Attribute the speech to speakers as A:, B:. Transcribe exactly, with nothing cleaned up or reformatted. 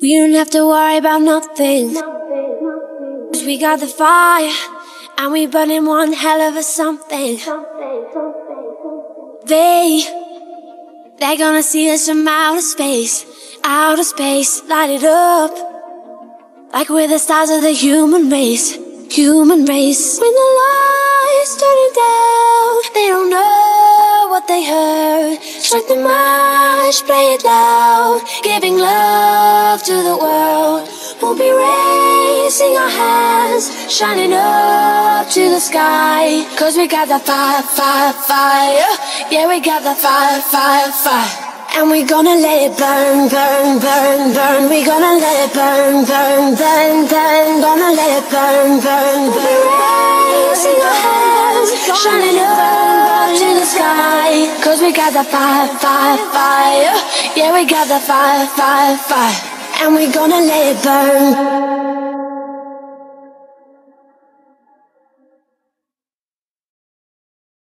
A: We don't have to worry about nothing, 'cause we got the fire, and we burning one hell of a something. They, they're gonna see us from outer space, outer space, light it up, like we're the stars of the human race, human race. When the lights turning down, they don't know what they heard. Strike the match, play it loud, giving love to the world. We'll be raising our hands, shining up to the sky, 'cause we got the fire, fire, fire. Yeah, we got the fire, fire, fire. And we're gonna let it burn, burn, burn, burn. We're gonna let it burn, burn, burn, burn. Gonna let it burn, burn, burn. We'll be raising our hands, shining up to the sky, 'cause we got the fire, fire, fire. Yeah, we got the fire, fire, fire. And we're gonna let it burn.